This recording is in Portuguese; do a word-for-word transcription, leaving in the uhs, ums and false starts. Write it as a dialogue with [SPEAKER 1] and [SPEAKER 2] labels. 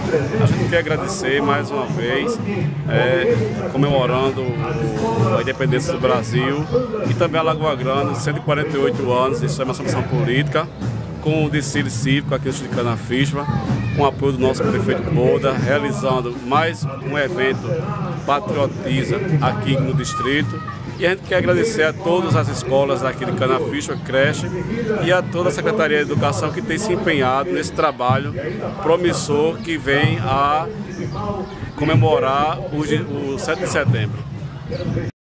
[SPEAKER 1] A gente quer agradecer mais uma vez, é, comemorando o, a independência do Brasil e também a Lagoa Grande, cento e quarenta e oito anos de sua emancipação política, com o desfile cívico aqui no Distrito de Canafichba, com o apoio do nosso prefeito Boda, realizando mais um evento Patriotiza aqui no distrito. E a gente quer agradecer a todas as escolas daqui de Canafichba, creche, e a toda a Secretaria de Educação que tem se empenhado nesse trabalho promissor que vem a comemorar o sete de setembro.